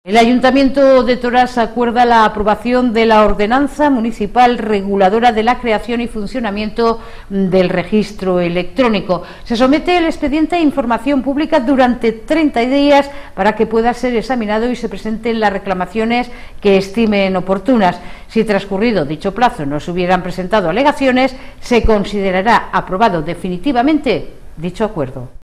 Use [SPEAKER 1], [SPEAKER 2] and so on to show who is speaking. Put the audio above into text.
[SPEAKER 1] El Ayuntamiento de Torás acuerda la aprobación de la ordenanza municipal reguladora de la creación y funcionamiento del registro electrónico. Se somete el expediente a información pública durante 30 días para que pueda ser examinado y se presenten las reclamaciones que estimen oportunas. Si transcurrido dicho plazo no se hubieran presentado alegaciones, se considerará aprobado definitivamente dicho acuerdo.